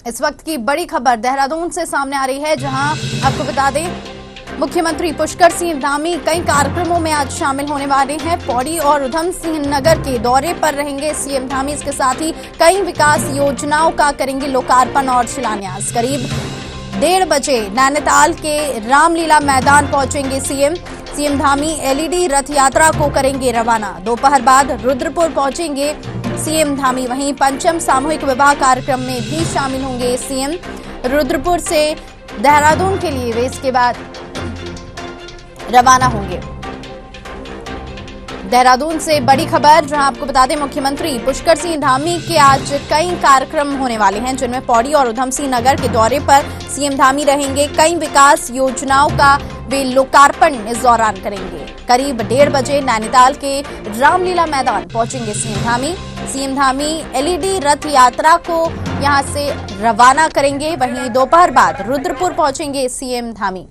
इस वक्त की बड़ी खबर देहरादून से सामने आ रही है, जहां आपको बता दें मुख्यमंत्री पुष्कर सिंह धामी कई कार्यक्रमों में आज शामिल होने वाले हैं। पौड़ी और उधम सिंह नगर के दौरे पर रहेंगे सीएम धामी। इसके साथ ही कई विकास योजनाओं का करेंगे लोकार्पण और शिलान्यास। करीब 1:30 बजे नैनीताल के रामलीला मैदान पहुंचेंगे सीएम धामी। एलईडी रथ यात्रा को करेंगे रवाना। दोपहर बाद रुद्रपुर पहुंचेंगे सीएम धामी। वहीं पंचम सामूहिक विवाह कार्यक्रम में भी शामिल होंगे सीएम। रुद्रपुर से देहरादून के लिए वे इसके बाद रवाना होंगे। देहरादून से बड़ी खबर, जहां आपको बता दें मुख्यमंत्री पुष्कर सिंह धामी के आज कई कार्यक्रम होने वाले हैं, जिनमें पौड़ी और उधम सिंह नगर के दौरे पर सीएम धामी रहेंगे। कई विकास योजनाओं का वे लोकार्पण इस दौरान करेंगे। करीब 1:30 बजे नैनीताल के रामलीला मैदान पहुंचेंगे सीएम धामी। एलईडी रथ यात्रा को यहां से रवाना करेंगे। वहीं दोपहर बाद रुद्रपुर पहुंचेंगे सीएम धामी।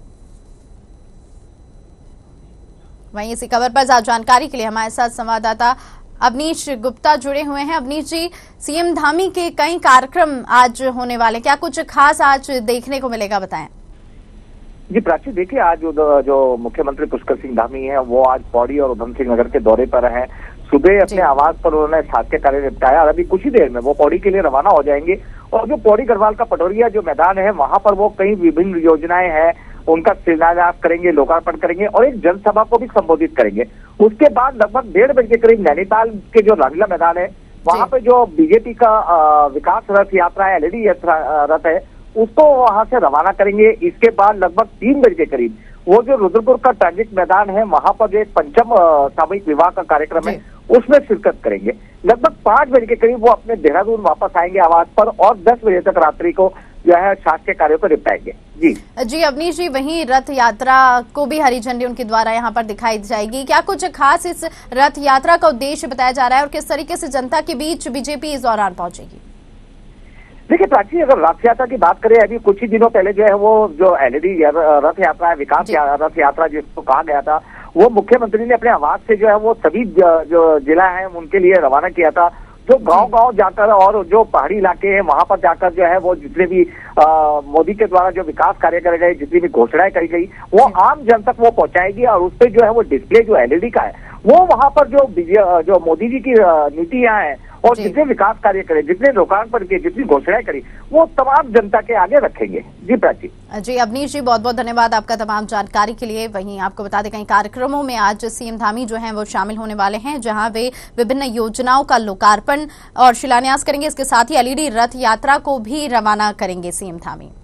वहीं इसी खबर पर ज्यादा जानकारी के लिए हमारे साथ संवाददाता अवनीश गुप्ता जुड़े हुए हैं। अवनीश जी, सीएम धामी के कई कार्यक्रम आज होने वाले, क्या कुछ खास आज देखने को मिलेगा, बताएं। जी प्राची, देखिए आज जो मुख्यमंत्री पुष्कर सिंह धामी है वो आज पौड़ी और उधम सिंह नगर के दौरे पर हैं। सुबह अपने आवास पर उन्होंने शासकीय कार्य निपटाया और अभी कुछ ही देर में वो पौड़ी के लिए रवाना हो जाएंगे। और जो पौड़ी गढ़वाल का पटोरिया जो मैदान है वहां पर वो कई विभिन्न योजनाएं हैं उनका शिलान्यास करेंगे, लोकार्पण करेंगे और एक जनसभा को भी संबोधित करेंगे। उसके बाद लगभग 1:30 बजे के करीब नैनीताल के जो रामलीला मैदान है वहां पे जो बीजेपी का विकास रथ यात्रा है, एलईडी रथ है, उसको वहां से रवाना करेंगे। इसके बाद लगभग 3 बजे के करीब वो जो रुद्रपुर का ट्रैजिक मैदान है वहां पर जो एक पंचम सामूहिक विवाह का कार्यक्रम है उसमें शिरकत करेंगे। लगभग 5 बजे के करीब वो अपने देहरादून वापस आएंगे आवास पर और 10 बजे तक रात्रि को जो है शासकीय कार्यों को निपटाएंगे। जी अवनीश जी, वहीं रथ यात्रा को भी हरी झंडी उनके द्वारा यहाँ पर दिखाई जाएगी। क्या कुछ खास इस रथ यात्रा का उद्देश्य बताया जा रहा है और किस तरीके से जनता के बीच बीजेपी इस दौरान पहुंचेगी? देखिए प्राची, अगर रथ यात्रा की बात करें, अभी कुछ ही दिनों पहले जो है वो जो एलईडी रथ यात्रा है, विकास रथ यात्रा जिसको कहा गया था, वो मुख्यमंत्री ने अपने आवास से जो है वो सभी जो जिला है उनके लिए रवाना किया था। जो गांव-गांव जाकर और जो पहाड़ी इलाके हैं वहां पर जाकर जो है वो जितने भी मोदी के द्वारा जो विकास कार्य करे गए, जितनी भी घोषणाएं करी गई, वो आम जन तक वो पहुंचाएगी। और उस पर जो है वो डिस्प्ले जो एलईडी का है वो वहां पर जो मोदी जी की नीतियां हैं और जितने विकास कार्य करे, जितने लोकार्पण किए, जितनी घोषणाएं करी, वो तमाम जनता के आगे रखेंगे। जी प्राची। जी अवनीश जी, बहुत बहुत धन्यवाद आपका तमाम जानकारी के लिए। वहीं आपको बता दें कई कार्यक्रमों में आज सीएम धामी जो हैं वो शामिल होने वाले हैं, जहां वे विभिन्न योजनाओं का लोकार्पण और शिलान्यास करेंगे। इसके साथ ही एलईडी रथ यात्रा को भी रवाना करेंगे सीएम धामी।